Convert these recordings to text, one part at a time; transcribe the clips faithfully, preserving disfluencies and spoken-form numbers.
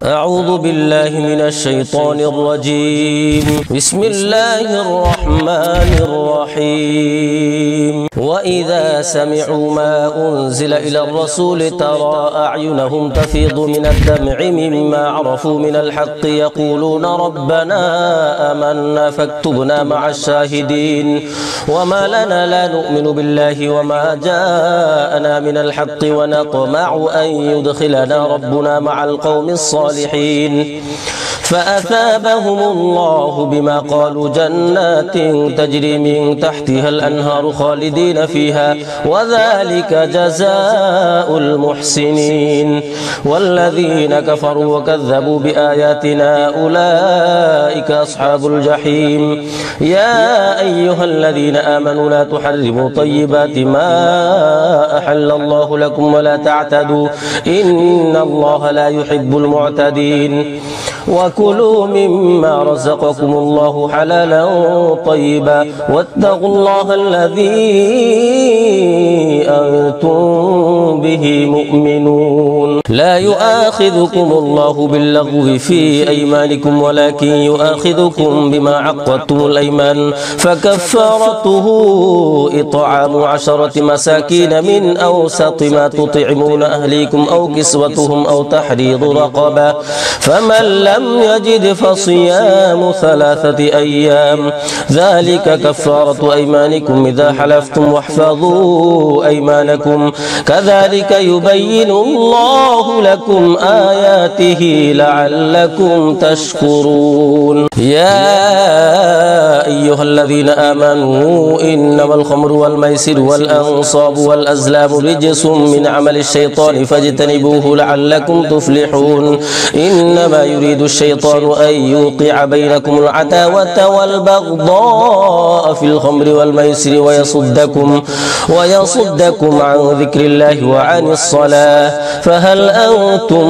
أعوذ بالله من الشيطان الرجيم. بسم الله الرحمن الرحيم. وإذا سمعوا ما أنزل إلى الرسول ترى أعينهم تفيض من الدمع مما عرفوا من الحق يقولون ربنا آمنا فاكتبنا مع الشاهدين. وما لنا لا نؤمن بالله وما جاءنا من الحق ونطمع أن يدخلنا ربنا مع القوم الصالحين. فأثابهم الله بما قالوا جنات تجري من تحتها الأنهار خالدين فيها وذلك جزاء المحسنين. والذين كفروا وكذبوا بآياتنا أولئك أصحاب الجحيم. يا أيها الذين آمنوا لا تحرموا طيبات ما أحل الله لكم ولا تعتدوا إن الله لا يحب المعتدين. وكلوا مما رزقكم الله حلالا طيبا واتقوا الله الذي أنتم به مؤمنون. لا يؤاخذكم الله باللغو في أيمانكم ولكن يؤاخذكم بما عقدتم الأيمان فكفارته إطعام عشرة مساكين من أوسط ما تطعمون أهليكم أو كسوتهم أو تحريض رقبة فمن لم يجد فصيام ثلاثة أيام ذلك كفارة أيمانكم إذا حلفتم واحفظوا أيمانكم كذلك يبين الله لكم آياته لعلكم تشكرون. يا أيها الذين آمنوا إنما الخمر والميسر والأنصاب والأزلام رجس من عمل الشيطان فاجتنبوه لعلكم تفلحون. إنما يريد الشيطان أن يوقع بينكم العداوة والبغضاء في الخمر والميسر ويصدكم ويصدكم عن ذكر الله وعن الصلاة فهل أنتم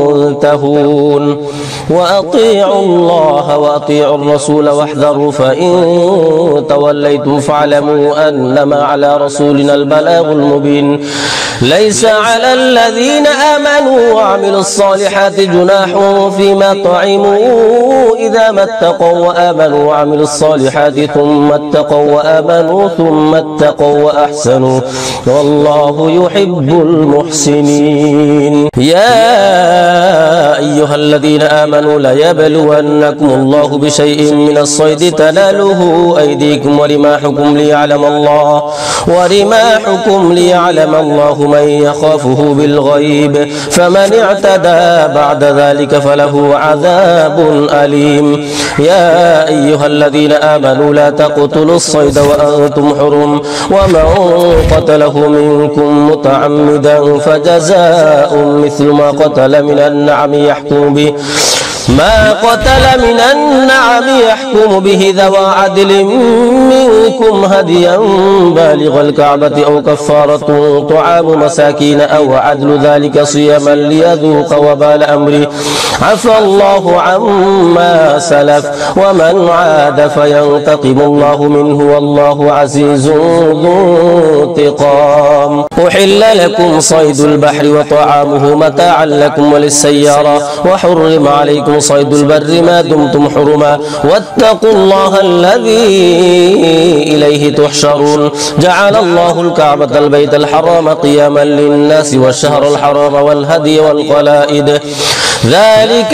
منتهون. وأطيعوا الله وأطيعوا الرسول واحذروا فإن توليتم فاعلموا أنما على رسولنا البلاغ المبين. ليس على الذين آمنوا وعملوا الصالحات جناح فيما طعموا إذا ما اتقوا وآمنوا وعملوا الصالحات ثم اتقوا وآمنوا ثم اتقوا وأحسنوا والله يحب المحسنين. يا أيها الذين آمنوا ليبلونكم الله بشيء من الصيد تناله أيديكم ورماحكم ليعلم الله ورماحكم ليعلم الله من يخافه بالغيب فمن اعتدى بعد ذلك فله عذاب أليم. يا أيها الذين آمنوا لا تقتلوا الصيد وأنتم حرم ومن قتله منكم متعمدا فجزاء مثل ما قتل من النعم يحكم به ما قتل من النعم يحكم به ذوى عدل منكم هديا بالغ الكعبة أو كفارة طعام مساكين أو عدل ذلك صياما ليذوق وبال أمره عفى الله عما سلف ومن عاد فينتقم الله منه والله عزيز ذو انتقام. أحل لكم صيد البحر وطعامه متاعا لكم وللسيارة وحرم عليكم صيد البر ما دمتم حرما واتقوا الله الذي إليه تحشرون. جعل الله الكعبة البيت الحرام قياما للناس والشهر الحرام والهدي والقلائد ذلك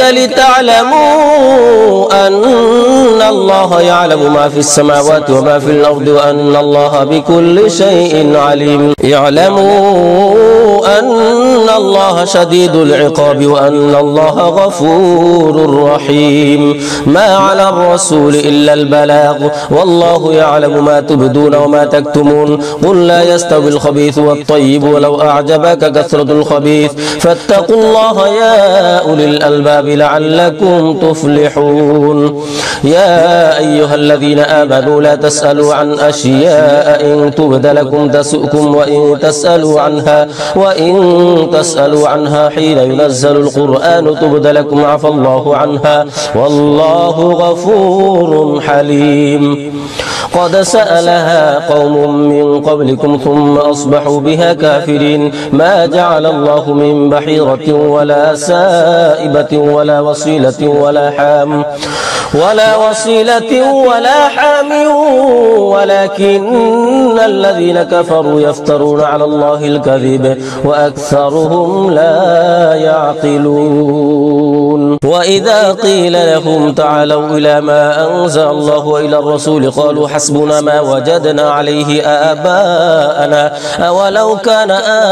لتعلموا أن الله يعلم ما في السماوات وما في الأرض وأن الله بكل شيء عليم. اعلموا أن الله شديد العقاب وأن الله غفور رحيم. ما على الرسول إلا البلاغ والله يعلم ما تبدون وما تكتمون. قل لا يستوي الخبيث والطيب ولو أعجبك كثرة الخبيث فاتقوا الله يا أولي الألباب لعلكم تفلحون. يا أيها الذين آمنوا لا تسألوا عن أشياء إن تبد لكم تسؤكم وإن تسألوا عنها وإن تسألوا عنها حين ينزل القرآن تبد لكم عفى الله عنها والله غفور حليم. قد سألها قوم من قبلكم ثم أصبحوا بها كافرين ما جعل الله من بحيرة ولا سائبة ولا وصيلة ولا حام ولا وصيلة ولا حام ولكن الذين كفروا يفترون على الله الكذب وأكثرهم لا يعقلون. وإذا قيل لهم تعالوا إلى ما أنزل الله وإلى الرسول قالوا حسبنا ما وجدنا عليه آباءنا أولو كان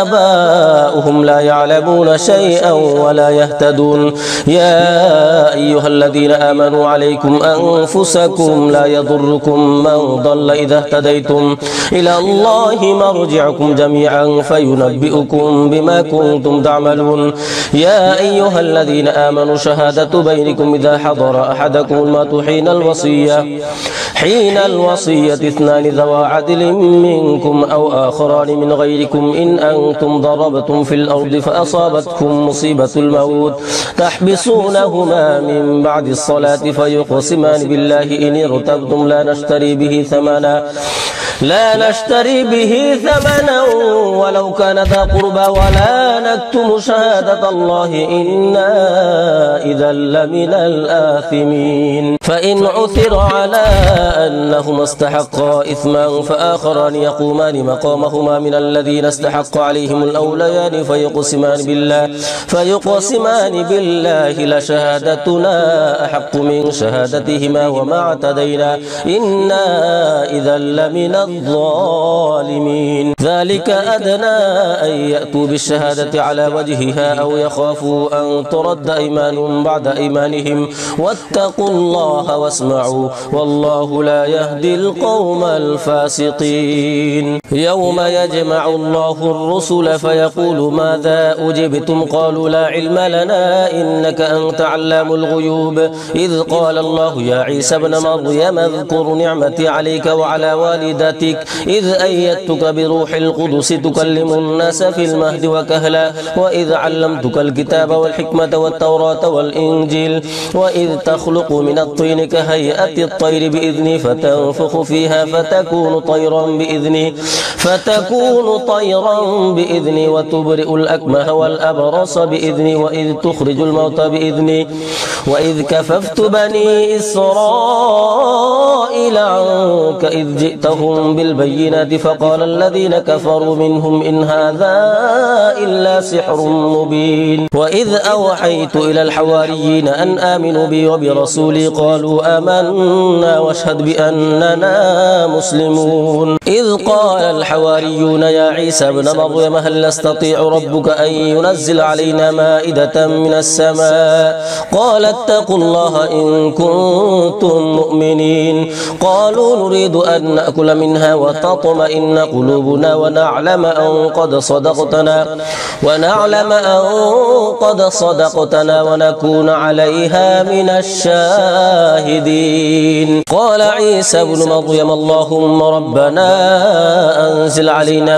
آباؤهم لا يعلمون شيئا ولا يهتدون. يا أيها الذين آمنوا عليكم أنفسكم لا يضركم من ضل إذا اهتديتم إلى الله مرجعكم جميعا فينبئكم بما كنتم تعملون. يا أيها الذين آمنوا شهادة بينكم إذا حضر أحدكم الموت حين الوصية حين الوصية اثنان ذوى عدل منكم أو آخران من غيركم إن أنتم ضربتم في الأرض فأصابتكم مصيبة الموت تحبسونهما من بعد الصلاة فيقسمان بالله إن ارتبتم لا نشتري به ثمنا لا نشتري به ثمنا ولو كان ذا قربى ولا نكتم شهادة الله إنا إذا لمن الآثمين. فإن عثر على أنهما استحقا إثما فآخران يقومان مقامهما من الذين استحق عليهم الأوليان فيقسمان بالله فيقسمان بالله لشهادتنا أحق من شهادتهما وما اعتدينا إنا إذا لمن الظالمين. ذلك أدنى أن يأتوا بالشهادة على وجهها أو يخافوا أن ترد أيمان بعد أيمانهم واتقوا الله واسمعوا والله لا يهدي القوم الفاسقين. يوم يجمع الله الرسل فيقول ماذا أجبتم قالوا لا علم لنا إنك أنت علام الغيوب. إذ قال الله يا عيسى ابن مريم اذكر نعمتي عليك وعلى والدتك إذ أيدتك بروح القدس تكلم الناس في المهد وكهلا وإذ علمتك الكتاب والحكمة والتوراة والإنجيل وإذ تخلق من الطين كهيئة الطير بإذني فتنفخ فيها فتكون طيرا بإذني فتكون طيرا بإذني وتبرئ الأكمه والأبرص بإذني وإذ تخرج الموتى بإذني وإذ كففت بني إسرائيل عنك إذ جئتهم بالبينات فقال الذين كفروا منهم إن هذا إلا سحر مبين. وإذ أوحيت إلى الحواريين أن آمنوا بي وبرسولي قالوا آمنا واشهد بأننا مسلمون. إذ قال الحواريون يا عيسى ابن مريم هل يستطيع ربك أن ينزل علينا مائدة من السماء قال اتقوا الله إن كنتم مؤمنين. قالوا نريد أن نأكل منها وتطمئن قلوبنا ونعلم أن قد صدقتنا ونعلم أن قد صدقتنا ونكون عليها من الشاهدين. قال عيسى ابن مريم اللهم ربنا أنزل علينا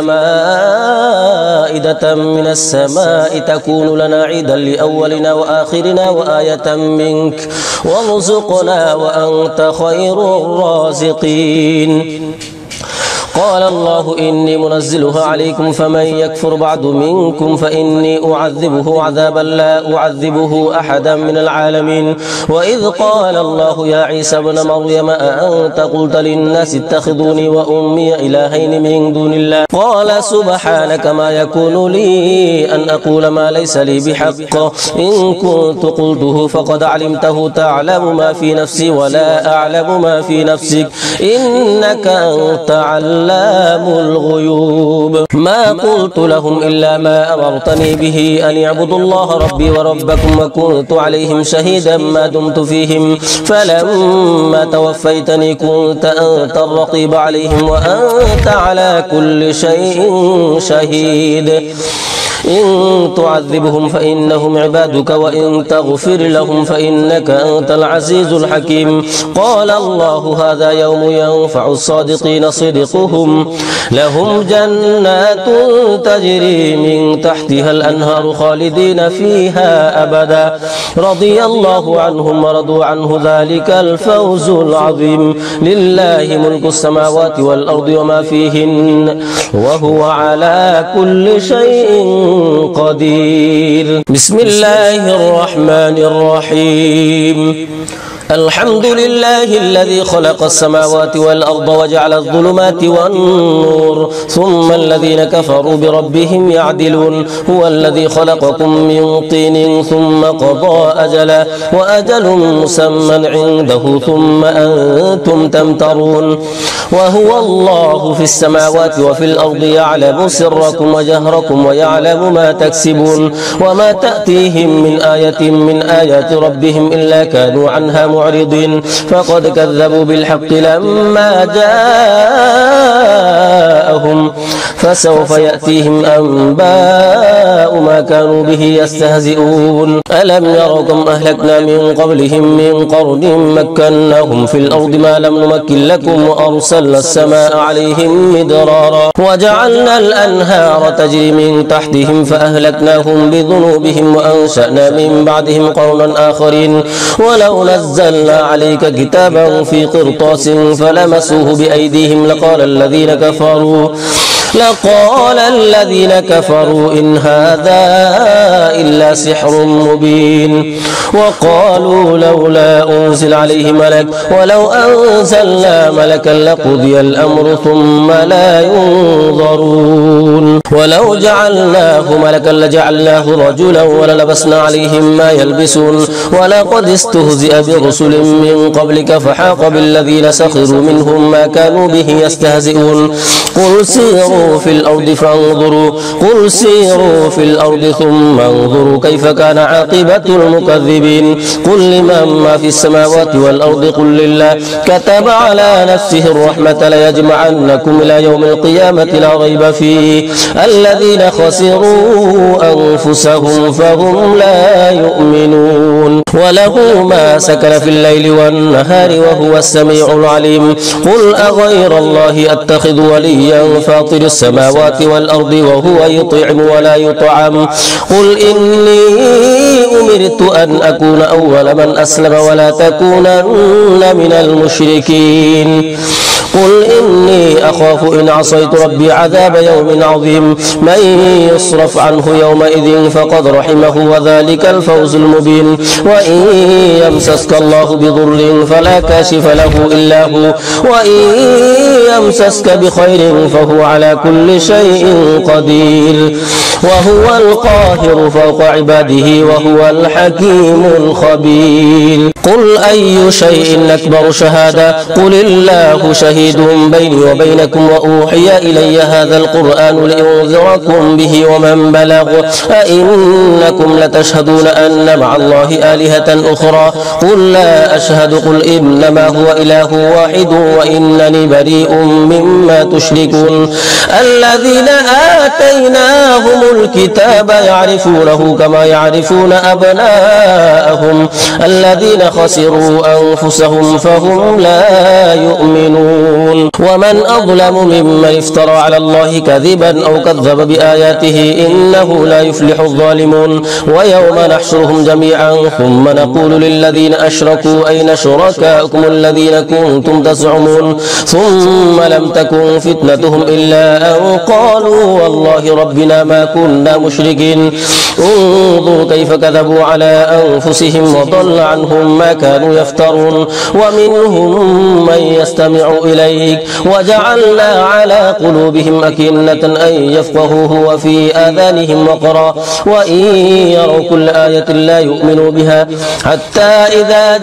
مائدة من السماء تكون لنا عيدا لأولنا وآخرنا وآية منك وارزقنا وأنت خير الرازقين. قال الله إني منزلها عليكم فمن يكفر بعد منكم فإني أعذبه عذابا لا أعذبه أحدا من العالمين. وإذ قال الله يا عيسى ابن مريم أأنت قلت للناس اتخذوني وأمي إلهين من دون الله قال سبحانك ما يكون لي أن أقول ما ليس لي بحق إن كنت قلته فقد علمته تعلم ما في نفسي ولا أعلم ما في نفسك إنك أنت علام الغيوب. ما قلت لهم إلا ما أمرتني به أن يعبدوا الله ربي وربكم وكنت عليهم شهيدا ما دمت فيهم فلما توفيتني كنت أنت الرقيب عليهم وأنت على كل شيء شهيد. إن تعذبهم فإنهم عبادك وإن تغفر لهم فإنك أنت العزيز الحكيم. قال الله هذا يوم ينفع الصادقين صدقهم لهم جنات تجري من تحتها الأنهار خالدين فيها أبدا رضي الله عنهم ورضوا عنه ذلك الفوز العظيم. لله ملك السماوات والأرض وما فيهن وهو على كل شيء قدير. بسم الله الرحمن الرحيم. الحمد لله الذي خلق السماوات والأرض وجعل الظلمات والنور ثم الذين كفروا بربهم يعدلون. هو الذي خلقكم من طين ثم قضى أجلا وأجل مسمى عنده ثم أنتم تمترون. وهو الله في السماوات وفي الأرض يعلم سركم وجهركم ويعلم ما تكسبون وما تأتيهم من آية من آيات ربهم إلا كانوا عنها معرضين. فقد كذبوا بالحق لما جاءهم فسوف يأتيهم أنباء ما كانوا به يستهزئون. ألم يروا كم أهلكنا من قبلهم من قرن مكناهم في الأرض ما لم نمكن لكم وأرسلنا السماء عليهم مدرارا وجعلنا الأنهار تجري من تحتهم فأهلكناهم بذنوبهم وأنشأنا من بعدهم قوما آخرين. ولو نزلنا عليك كتابا في قرطاس فلمسوه بأيديهم لقال الذين كفروا لقال الذين كفروا إن هذا إلا سحر مبين. وقالوا لولا أنزل عليه ملك ولو أنزلنا ملكا لقضي الأمر ثم لا ينظرون. ولو جعلناه ملكا لجعلناه رجلا وللبسنا عليهم ما يلبسون. ولقد استهزئ برسل من قبلك فحاق بالذين سخروا منهم ما كانوا به يستهزئون. قل سيروا في الأرض فانظروا قل سيروا في الأرض ثم انظروا كيف كان عاقبة المكذبين. قل لمن ما في السماوات والأرض قل لله كتب على نفسه الرحمة ليجمعنكم إلى يوم القيامة لا ريب فيه الذين خسروا أنفسهم فهم لا يؤمنون. وله ما سكن في الليل والنهار وهو السميع العليم. قل أغير الله أتخذ وليا فاطر السماوات والأرض وهو يطعم ولا يطعم. قل إني أمرت أن أكون أول من أسلم ولا تكونن من المشركين. قل إني أخاف إن عصيت ربي عذاب يوم عظيم. من يصرف عنه يومئذ فقد رحمه وذلك الفوز المبين. وإن يمسسك الله بضر فلا كاشف له إلا هو وإن يمسسك بخير فهو على كل شيء قدير. وهو القاهر فوق عباده وهو الحكيم الخبير. قل أي شيء أكبر شهادة قل الله شهيد بيني وبينكم وأوحي إلي هذا القرآن لأنذركم به ومن بلغ أئنكم لتشهدون أن مع الله آلهة أخرى قل لا أشهد قل إنما هو إله واحد وإنني بريء مما تشركون. الذين آتيناهم الكتاب يعرفونه كما يعرفون أبناءهم الذين خسروا أنفسهم فهم لا يؤمنون. ومن أظلم ممن افترى على الله كذبا أو كذب بآياته إنه لا يفلح الظالمون. ويوم نحشرهم جميعا ثم نقول للذين أشركوا أين شركاؤكم الذين كنتم تزعمون ثم لم تكن فتنتهم إلا أن قالوا والله ربنا ما كنا مشركين. انظروا كيف كذبوا على أنفسهم وضل عنهم ما كانوا يفترون. ومنهم من يستمع إليك وجعلنا على قلوبهم أكنة أن يفقهوه وفي آذانهم وقرا وإن يروا كل آية لا يؤمنوا بها حتى إذا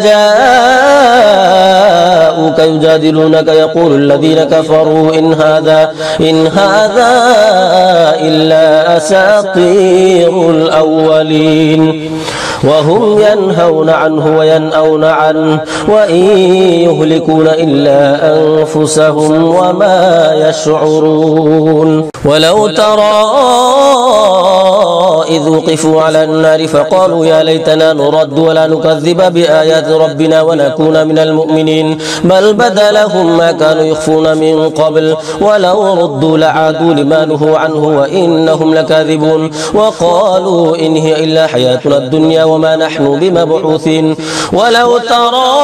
جاءوك يجادلونك يقول الذين كفروا إن هذا إن هذا إلا أساطير الأولين. وهم ينهون عنه وينأون عنه وإن يهلكون إلا أنفسهم وما يشعرون. ولو ترى إذ وقفوا على النار فقالوا يا ليتنا نرد ولا نكذب بآيات ربنا ونكون من المؤمنين بل بدا لهم ما كانوا يخفون من قبل ولو ردوا لعادوا لما نهوا عنه وإنهم لكاذبون وقالوا إن هي إلا حياتنا الدنيا وما نحن بمبعوثين ولو ترى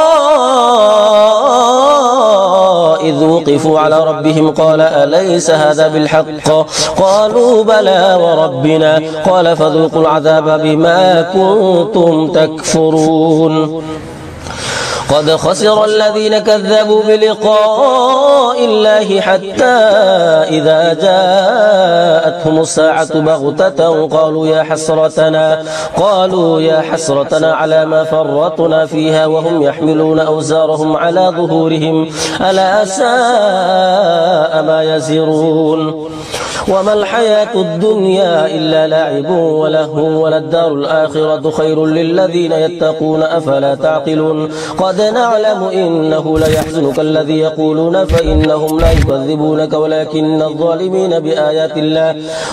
إذ وقفوا على ربهم قال أليس هذا بالحق قالوا بلى وربنا قال فذوقوا العذاب بما كنتم تكفرون قد خسر الذين كذبوا بلقاء الله حتى إذا جاءتهم الساعة بغتة قالوا يا حسرتنا قالوا يا حسرتنا على ما فرطنا فيها وهم يحملون أوزارهم على ظهورهم ألا ساء ما يزرون وما الحياة الدنيا إلا لعب ولهو وللدار الآخرة خير للذين يتقون أفلا تعقلون قد نعلم إنه ليحزنك الذي يقولون فإنهم لا يكذبونك ولكن الظالمين بآيات الله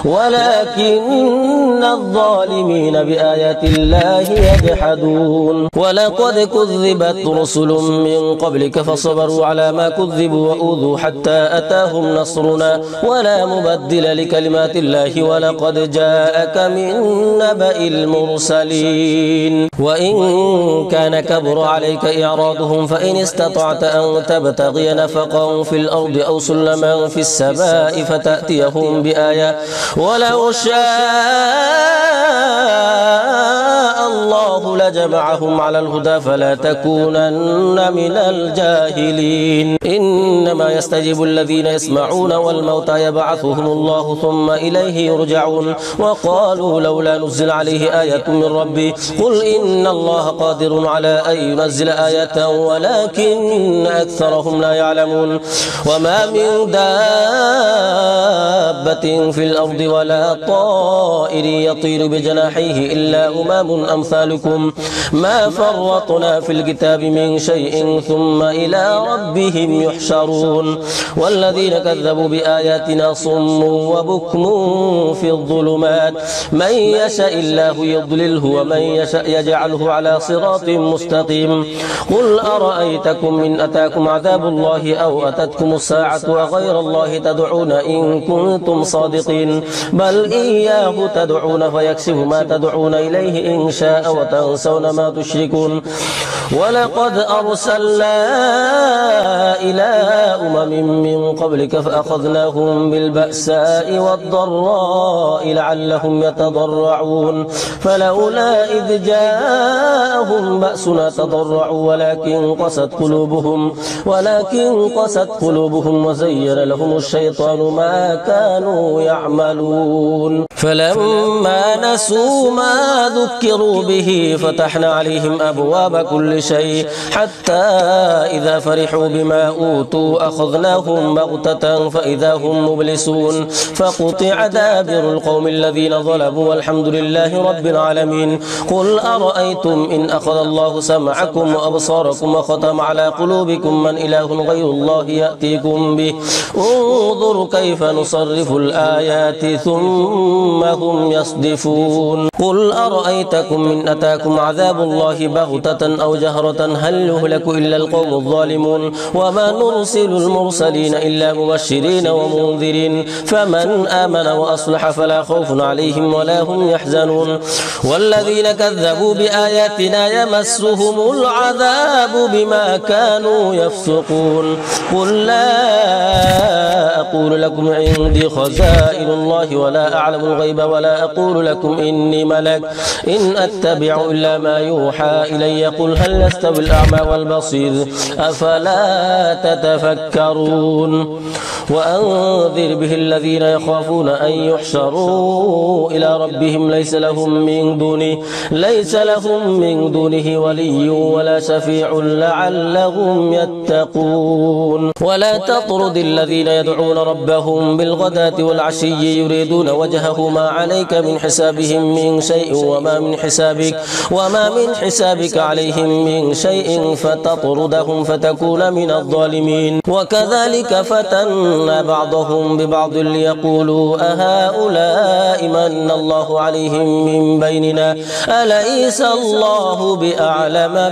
ولكن الظالمين بآيات الله يجحدون ولقد كذبت رسل من قبلك فصبروا على ما كذبوا وأوذوا حتى أتاهم نصرنا ولا مبدل لكلمات الله ولقد جاءك من نبأ المرسلين وإن كان كبر عليك إعراضهم فإن استطعت أن تبتغي نفقا في الأرض أو سلما في السماء فتأتيهم بآية ولو شاء الله لجمعهم على الهدى فلا تكونن من الجاهلين إنما يستجيب الذين يسمعون والموتى يبعثهم الله ثم إليه يرجعون وقالوا لولا نزل عليه آية من ربي قل إن الله قادر على أن ينزل آية ولكن أكثرهم لا يعلمون وما من دابة في الأرض ولا طائر يطير بجناحيه إلا أمم أمثالكم ما فرطنا في الكتاب من شيء ثم إلى ربهم يحشرون والذين كذبوا بآياتنا صم وبكم في الظلمات من يشاء الله يضلله ومن يشاء يجعله على صراط مستقيم قل أرأيتكم إن أتاكم عذاب الله أو أتتكم الساعة وغير الله تدعون إن كنتم صادقين بل إياه تدعون فيكشف ما تدعون إليه إن شاء وتنسون ما تشركون ولقد أرسلنا إلى أمم من قبلك فأخذناهم بالبأساء والضراء لعلهم يتضرعون فلولا إذ جاءهم بأسنا تضرعوا ولكن قست قلوبهم ولكن قست قلوبهم وزين لهم الشيطان ما كانوا يعملون فلما نسوا ما ذكروا به فتحنا عليهم أبواب كل شيء حتى إذا فرحوا بما أوتوا أخذناهم بغتة فإذا هم مبلسون فقطع دابر القوم الذين ظلموا والحمد لله رب العالمين قل أرأيتم إن أخذ الله سمعكم وأبصاركم وختم على قلوبكم من إله غير الله يأتيكم به انظر كيف نصرف الآيات ثم هم يصدفون قل أرأيتكم إن أتاكم عذاب الله بغتة أو جهرة هل يهلك إلا القوم الظالمون وما نرسل المرسلين إلا مبشرين ومنذرين فمن آمن وأصلح فلا خوف عليهم ولا هم يحزنون والذين كذبوا بآياتنا يمسهم العذاب بما كانوا يفسقون قل لا أقول لكم عندي خزائن الله ولا أعلم الغيب ولا أقول لكم إني ملك إن أتبع إلا ما يوحى إلي قل هل يستوي الأعمى والبصير أفلا تتفكرون وأنذر به الذين يخافون أن يحشروا إلى ربهم ليس لهم من دونه ليس لهم من دونه ولي ولا شفيع لعلهم يتقون ولا تطرد الذين يدعون يدعون ربهم بالغداة والعشي يريدون وجهه ما عليك من حسابهم من شيء وما من حسابك وما من حسابك عليهم من شيء فتطردهم فتكون من الظالمين. وكذلك فتنا بعضهم ببعض ليقولوا أهؤلاء من الله عليهم من بيننا أليس الله بأعلم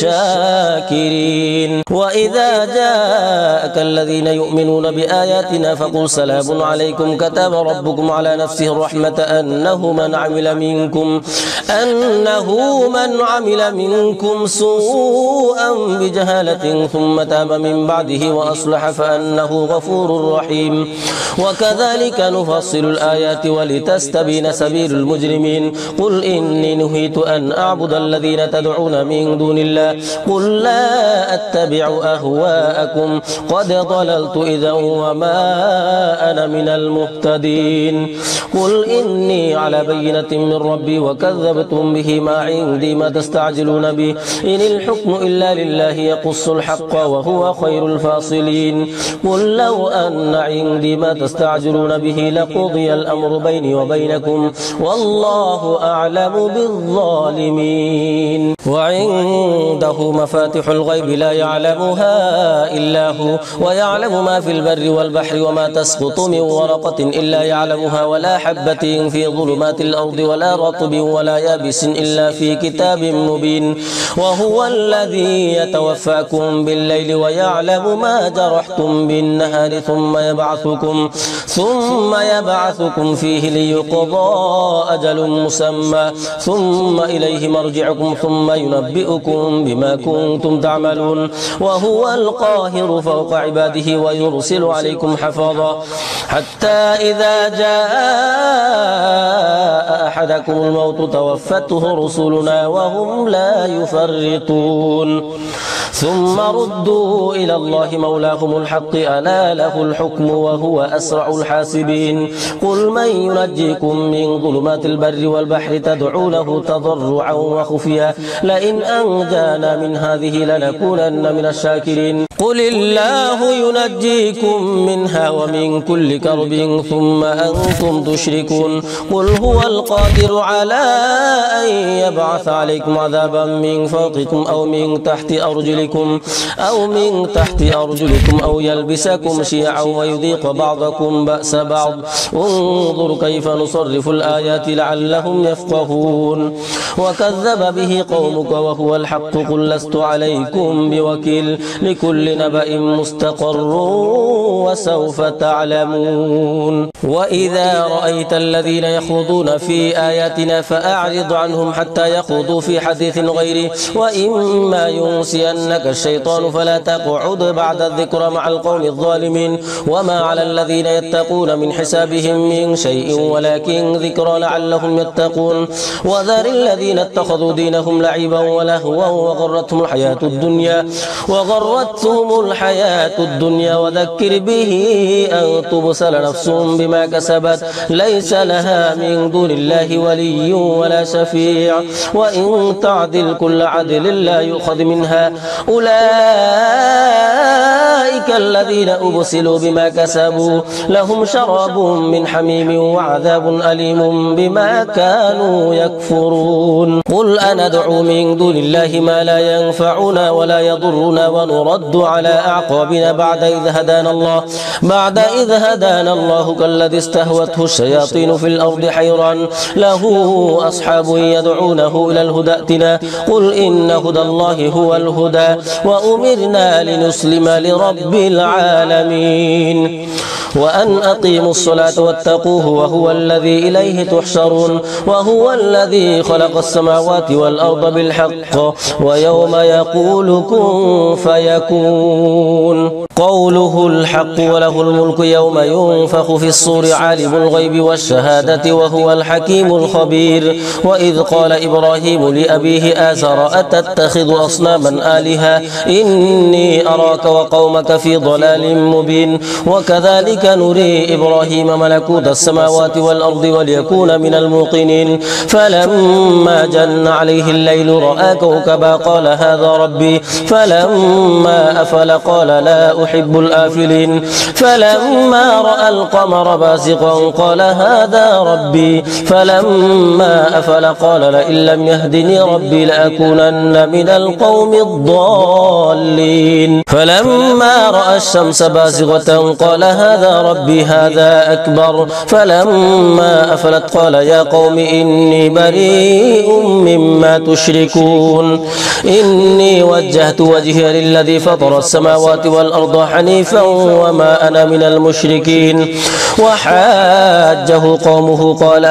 بالشاكرين. وإذا جاءك الذين يؤمنون بآياتنا فقل سلام عليكم كتب ربكم على نفسه الرحمة أنه من عمل منكم أنه من عمل منكم سوءا بجهالة ثم تاب من بعده وأصلح فأنه غفور رحيم. وكذلك نفصل الآيات ولتستبين سبيل المجرمين. قل إني نهيت أن أعبد الذين تدعون من دون الله قل لا أتبع أهواءكم قد ضللت إذا وما أنا من المهتدين. قل إني على بينة من ربي وكذبتم به ما عندي ما تستعجلون به إن الحكم إلا لله يقص الحق وهو خير الفاصلين. قل لو أن عندي ما تستعجلون به لقضي الأمر بيني وبينكم والله أعلم بالظالمين. وعنده مفاتح الغيب لا يعلمها إلا هو ويعلم ما في البر والبحر وما تسقط من ورقة إلا يعلمها ولا حبة في ظلمات الأرض ولا رطب ولا يابس إلا في كتاب مبين. وهو الذي يتوفاكم بالليل ويعلم ما جرحتم بالنهار ثم يبعثكم ثم يبعثكم فيه ليقضى أجل مسمى ثم إليه مرجعكم ثم ينبئكم بما كنتم تعملون. وهو القاهر فوق عباده ويرسل عليكم حفظا حتى إذا جاء أحدكم الموت توفته رسلنا وهم لا يفرطون ثم ردوا إلى الله مولاهم الحق ألا له الحكم وهو أسرع الحاسبين. قل من ينجيكم من ظلمات البر والبحر تدعونه تضرعا وخفيا لئن أنجانا من هذه لنكونن من الشاكرين. قل الله ينجيكم منها ومن كل كرب ثم أنتم تشركون. قل هو القادر على أن يبعث عليكم عذابا من فوقكم أو من تحت أرجلكم أو من تحت أرجلكم أو يلبسكم شيعا ويذيق بعضكم بأس بعض انظر كيف نصرف الآيات لعلهم يفقهون. وكذب به قومك وهو الحق قل لست عليكم بوكيل لكل نبأ مستقر وسوف تعلمون. وإذا رأيت الذين يخوضون في آياتنا فأعرض عنهم حتى يخوضوا في حديث غيره وإما ينسينك الشيطان فلا تقعد بعد الذكر مع القوم الظالمين. وما على الذين يتقون من حسابهم من شيء ولكن ذكرى لعلهم يتقون. وذر الذين اتخذوا دينهم لعبا ولهوا وغرتهم الحياة الدنيا وغرتهم الحياة الدنيا وذكر به أن تبصل نفس بما كسبت ليس لها من دون الله ولي ولا شفيع وإن تعدل كل عدل لا يؤخذ منها أولئك الذين أبصلوا بما كسبوا لهم شراب من حميم وعذاب أليم بما كانوا يكفرون. قل أندعو من دون الله ما لا ينفعنا ولا يضرنا ونرد على أعقابنا بعد إذ هدانا الله بعد إذ هدانا الله كالذي استهوته الشياطين في الأرض حيران له أصحاب يدعونه إلى الهدى ائتنا قل إن هدى الله هو الهدى وأمرنا لنسلم لرب العالمين. وأن أقيموا الصلاة واتقوه وهو الذي إليه تحشرون. وهو الذي خلق السماوات والأرض بالحق ويوم يقول كن فيكون قوله الحق وله الملك يوم ينفخ في الصور عالم الغيب والشهادة وهو الحكيم الخبير. وإذ قال إبراهيم لأبيه آزر أتتخذ أصناما آلهة آلهة إني أراك وقومك في ضلال مبين وكذلك نري إبراهيم ملكوت السماوات والأرض وليكون من الموقنين فلما جن عليه الليل رأى كوكبا قال هذا ربي فلما أفل قال لا أحب الآفلين فلما رأى القمر بازغا قال هذا ربي فلما أفل قال لئن لم يهدني ربي لأكونن من القوم الضالين فلما رأى الشمس بازغة قال هذا ربي هذا أكبر فلما أفلت قال يا قوم إني بريء مما تشركون إني وجهت وجهي للذي فطر السماوات والأرض حنيفا وما أنا من المشركين وحاجه قومه قال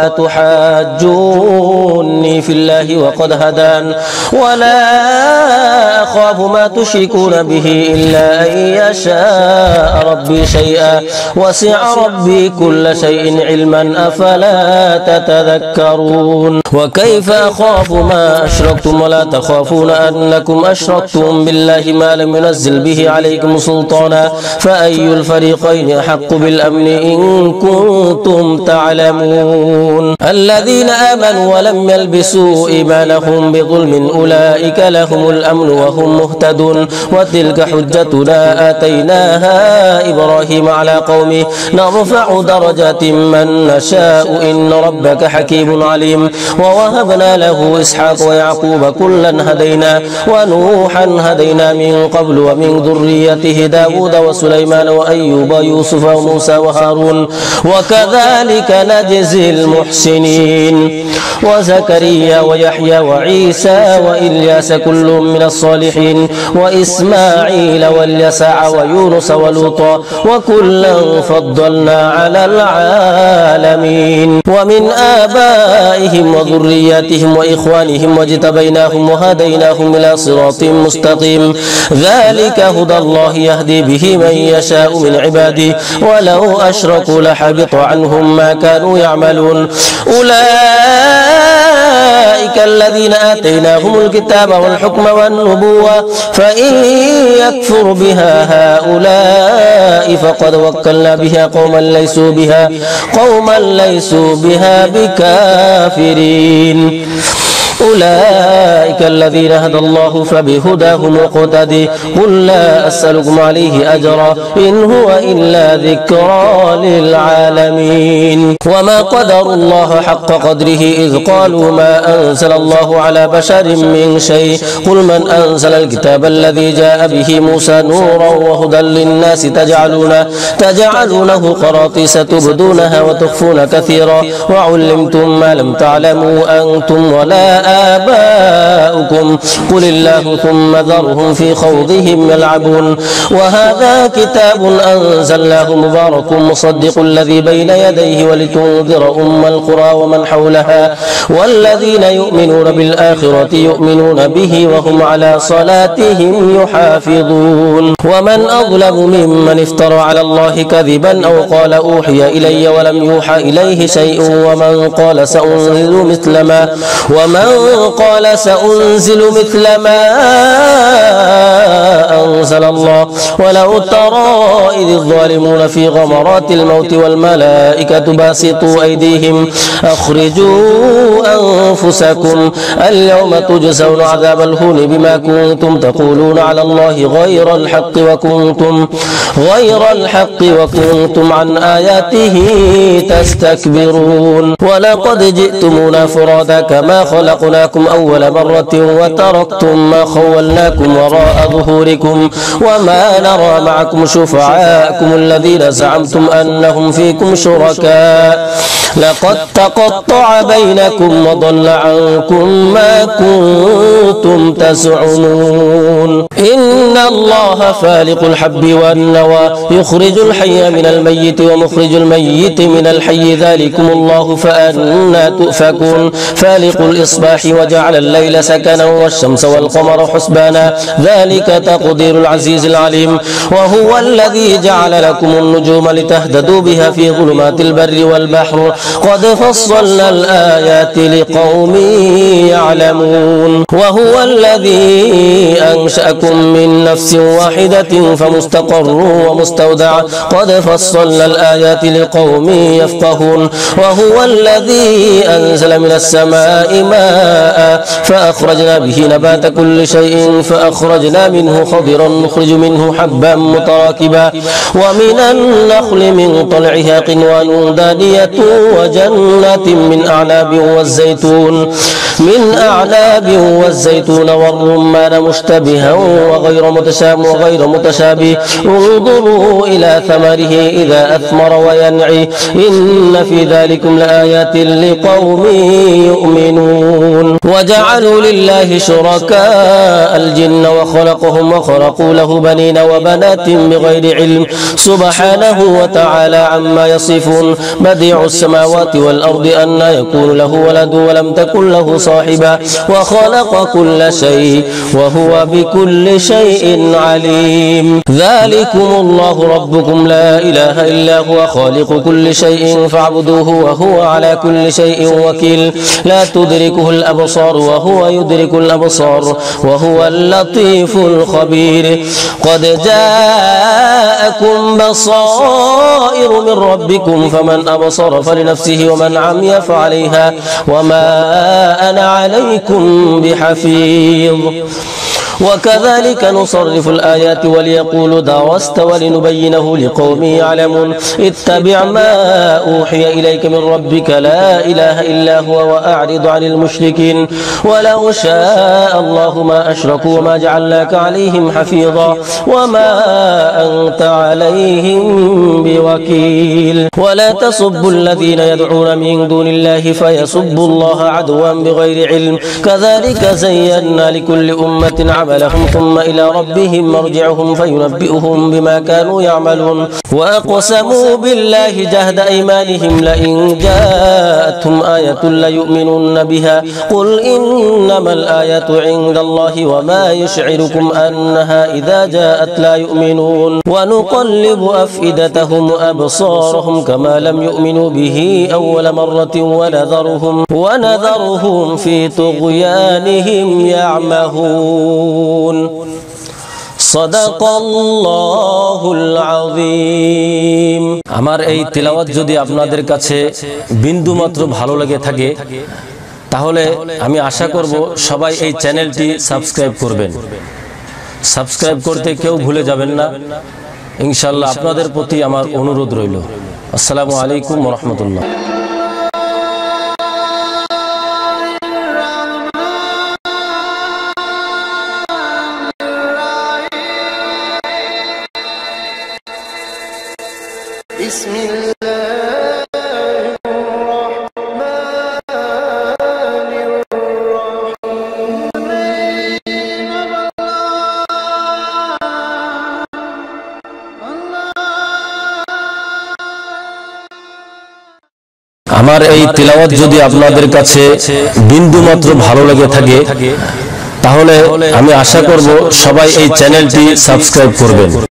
أتحاجوني في الله وقد هدان ولا أخاف ما تشركون به إلا أن يشاء ربي شيئا وسع ربي كل شيء علما أفلا تتذكرون وكيف أخاف ما أشركتم ولا تخافون أنكم أشركتم بالله ما لم ينزل به عليكم سلطانا فأي الفريقين أحق بالأمن إن كنتم تعلمون الذين آمنوا ولم يلبسوا إيمانهم بظلم أولئك لهم الأمن وهم مهتدون وتلك حجتنا آتيناها إبراهيم على قومه نرفع درجات من نشاء إن ربك حكيم عليم ووهبنا له إسحاق ويعقوب كلا هدينا ونوحا هدينا من قبل ومن ذريته داود وسليمان وأيوب ويوسف وموسى وهارون وكذلك نجزي المحسنين وزكريا ويحيى وعيسى وإلياس كل من الصالحين وإسماعيل واليسع ويونس ولوطا وكلا فضلنا على العالمين ومن آبائهم وذرياتهم وإخوانهم واجتبيناهم وهديناهم إلى صراط مستقيم ذلك هدى الله يهدي به من يشاء من عباده ولو أشركوا لحبط عنهم ما كانوا يعملون أولئك الذين آتيناهم الكتاب والحكم والنبوة فإن يكفر بها هؤلاء فقد وكلنا بها قوما ليسوا بها قوما ليسوا بها بكافرين أولئك الذين هدى الله فبهداهم مقتدي قل لا أسألكم عليه أجرا إن هو إلا ذكرى للعالمين وما قدروا الله حق قدره إذ قالوا ما أنزل الله على بشر من شيء قل من أنزل الكتاب الذي جاء به موسى نورا وهدى للناس تجعلون تجعلونه قراطيس تبدونها وتخفون كثيرا وعلمتم ما لم تعلموا أنتم ولا آباؤكم قل الله ثم ذرهم في خوضهم يلعبون وهذا كتاب أنزلناه مبارك مصدق الذي بين يديه ولتنذر أم القرى ومن حولها والذين يؤمنون بالآخرة يؤمنون به وهم على صلاتهم يحافظون ومن أظلم ممن افترى على الله كذبا أو قال أوحي إلي ولم يوحى إليه شيء ومن قال سأنزل مثل ما ومن قال سأنزل مثل ما أنزل الله ولو ترى إذ الظالمون في غمرات الموت والملائكة باسطوا أيديهم أخرجوا أنفسكم اليوم تجزون عذاب الهون بما كنتم تقولون على الله غير الحق وكنتم غير الحق وكنتم عن آياته تستكبرون ولقد جئتمونا فرادا كما خلقناكم أول مرة وتركتم ما خولناكم وراء ظهوركم وما نرى معكم شفعاءكم الذين زعمتم أنهم فيكم شركاء لقد تقطع بينكم وضل عنكم ما كنتم تزعمون إن الله فالق الحب والنوى يخرج الحي من الميت ومخرج الميت من الحي ذلكم الله فأنا تؤفكون فالق الإصباح الإصباح وجعل الليل سكنا والشمس والقمر حسبانا ذلك تقدير العزيز العليم وهو الذي جعل لكم النجوم لتهتدوا بها في ظلمات البر والبحر قد فصلنا الآيات لقوم يعلمون وهو الذي أنشأكم من نفس واحدة فمستقر ومستودع قد فصلنا الآيات لقوم يفقهون وهو الذي أنزل من السماء ماء فأخرجنا به نبات كل شيء فأخرجنا منه خضرا نخرج منه حبا متراكبا ومن النخل من طلعها قنوان دانية وجنات من أعناب والزيتون من أعناب والزيتون والرمان مشتبها وغير متشابه وغير متشابه انظروا إلى ثمره إذا أثمر وينعي إن في ذلكم لآيات لقوم يؤمنون وجعلوا لله شركاء الجن وخلقهم وخلقوا له بنين وبنات بغير علم سبحانه وتعالى عما يصفون بديع السماوات والأرض أن يكون له ولد ولم تكن له صاحبا وخلق كل شيء وهو بكل شيء عليم ذلكم الله ربكم لا إله إلا هو خالق كل شيء فاعبدوه وهو على كل شيء وكيل لا تدركه الأبصار وهو يدرك الأبصار وهو اللطيف الخبير قد جاءكم بصائر من ربكم فمن أبصر فلنفسه ومن عمي فعليها وما أنا عليكم بحفيظ وكذلك نصرف الآيات وليقولوا درست ولنبينه لقوم يعلمون اتبع ما أوحي إليك من ربك لا إله إلا هو وأعرض عن المشركين ولو شاء الله ما أشركوا وما جعلناك عليهم حفيظا وما أنت عليهم بوكيل ولا تسبوا الذين يدعون من دون الله فيسبوا الله عدوا بغير علم كذلك زينا لكل أمة عملهم ثم إلى ربهم مرجعهم فينبئهم بما كانوا يعملون وأقسموا بالله جهد أيمانهم لئن جاءتهم آية ليؤمنن بها قل إنما الآية عند الله وما يشعركم أنها إذا جاءت لا يؤمنون ونقلب أفئدتهم وأبصارهم كما لم يؤمنوا به أول مرة ونذرهم ونذرهم في طغيانهم يعمهون সাদাকাল্লাহুল আযীম। আমার এই তিলাওয়াত যদি আপনাদের কাছে বিন্দুমাত্র ভালো লেগে থাকে তাহলে আমি আশা করব সবাই এই চ্যানেলটি সাবস্ক্রাইব করবেন। সাবস্ক্রাইব করতে কেউ ভুলে যাবেন না ইনশাআল্লাহ। আপনাদের প্রতি আমার অনুরোধ রইল। আসসালামু আলাইকুম ওয়া রাহমাতুল্লাহ। بسم الله الرحمن الرحيم। আমার এই তিলাওয়াত যদি আপনাদের কাছে বিন্দুমাত্র ভালো লেগে থাকে তাহলে আমি আশা করব সবাই এই চ্যানেলটি সাবস্ক্রাইব করবেন।